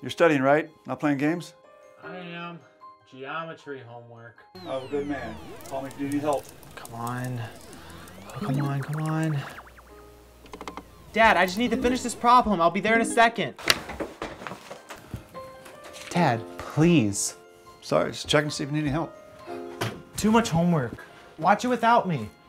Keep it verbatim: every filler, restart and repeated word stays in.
You're studying, right? Not playing games? I am. Geometry homework. Oh, good man. Call me if you need help. Come on. Oh, come on, come on. Dad, I just need to finish this problem. I'll be there in a second. Dad, please. Sorry, just checking to see if you need any help. Too much homework. Watch it without me.